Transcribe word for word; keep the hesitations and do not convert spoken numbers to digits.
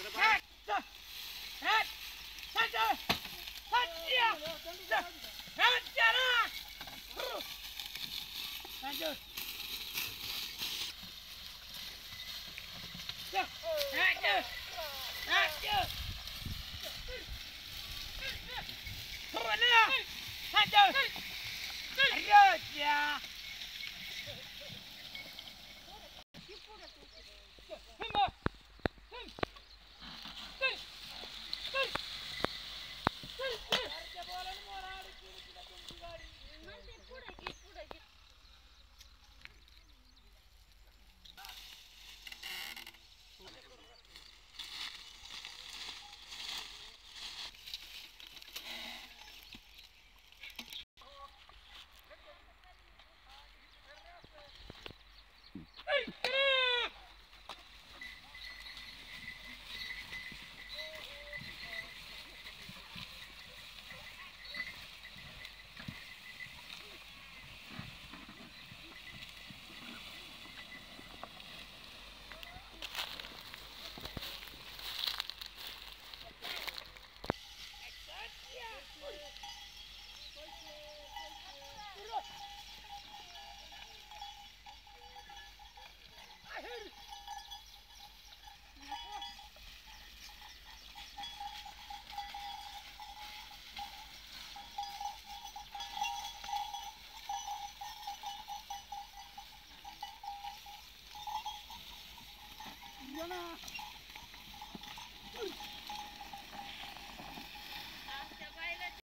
Hết. Hết. Hết chưa? Hết chưa? Hết chưa đó? Hết chưa? Hết chưa? Hết chưa? Thua nữa. Hết chưa? Rồi chưa?